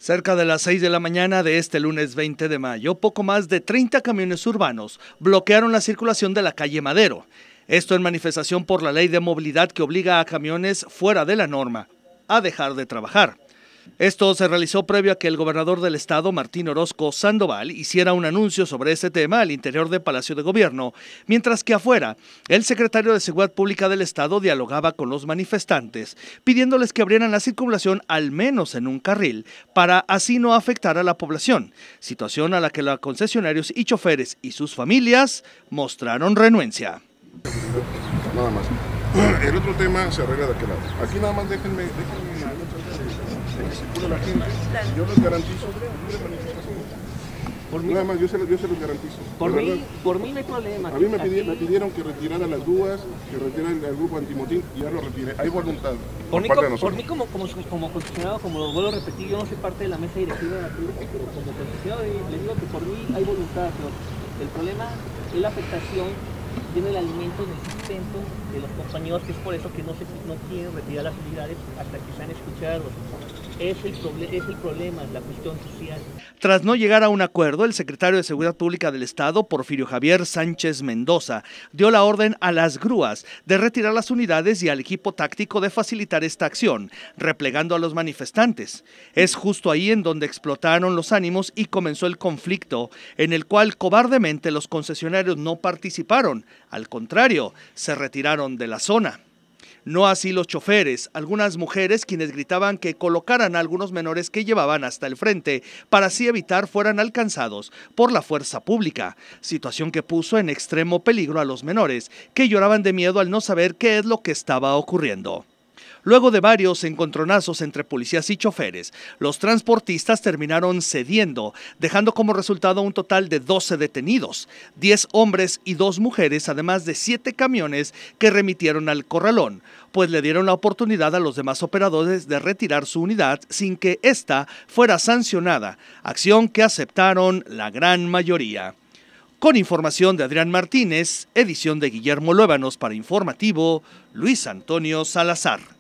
Cerca de las 6 de la mañana de este lunes 20 de mayo, poco más de 30 camiones urbanos bloquearon la circulación de la calle Madero. Esto en manifestación por la ley de movilidad que obliga a camiones fuera de la norma a dejar de trabajar. Esto se realizó previo a que el gobernador del estado, Martín Orozco Sandoval, hiciera un anuncio sobre este tema al interior del Palacio de Gobierno, mientras que afuera, el secretario de Seguridad Pública del estado dialogaba con los manifestantes, pidiéndoles que abrieran la circulación al menos en un carril, para así no afectar a la población, situación a la que los concesionarios y choferes y sus familias mostraron renuencia. Nada más. El otro tema se arregla de aquel lado. Aquí nada más déjenme circula la gente. Yo les garantizo libre manifestación. Por mí, nada más, yo se los garantizo. Por mí no hay problema. A mí me pidieron que retirara las grúas, que retirara el grupo antimotín y ya lo retiré. Hay voluntad. Por mí como concesionado, como lo vuelvo a repetir, yo no soy parte de la mesa directiva de la Cruz, pero como concesionado le digo que por mí hay voluntad. Pero el problema es la afectación tiene el alimento del sustento de los compañeros, que es por eso que no quieren retirar las unidades hasta que sean escuchados. Es el problema, la cuestión social. Tras no llegar a un acuerdo, el secretario de Seguridad Pública del Estado, Porfirio Javier Sánchez Mendoza, dio la orden a las grúas de retirar las unidades y al equipo táctico de facilitar esta acción, replegando a los manifestantes. Es justo ahí en donde explotaron los ánimos y comenzó el conflicto, en el cual cobardemente los concesionarios no participaron, al contrario, se retiraron de la zona. No así los choferes, algunas mujeres quienes gritaban que colocaran a algunos menores que llevaban hasta el frente para así evitar fueran alcanzados por la fuerza pública, situación que puso en extremo peligro a los menores, que lloraban de miedo al no saber qué es lo que estaba ocurriendo. Luego de varios encontronazos entre policías y choferes, los transportistas terminaron cediendo, dejando como resultado un total de 12 detenidos, 10 hombres y 2 mujeres, además de 7 camiones que remitieron al corralón, pues le dieron la oportunidad a los demás operadores de retirar su unidad sin que ésta fuera sancionada, acción que aceptaron la gran mayoría. Con información de Adrián Martínez, edición de Guillermo Luébanos para Informativo, Luis Antonio Salazar.